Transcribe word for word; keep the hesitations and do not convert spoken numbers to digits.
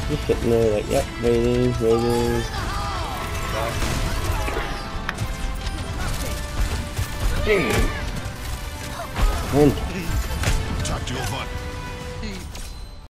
Just sitting there like, yep, waiting, waiting. Ding. And Tactical button.